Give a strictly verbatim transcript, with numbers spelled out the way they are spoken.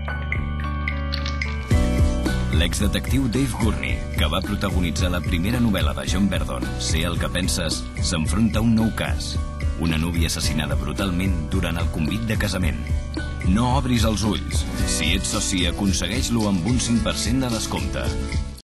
L'exdetectiu Dave Gurney, que va protagonitzar la primera novel·la de John Verdon, Sé el que penses, s'enfronta a un nou cas. Una núvia assassinada brutalment durant el convit de casament. No obris els ulls. Si ets soci, aconsegueix-lo amb un cinc per cent de descompte.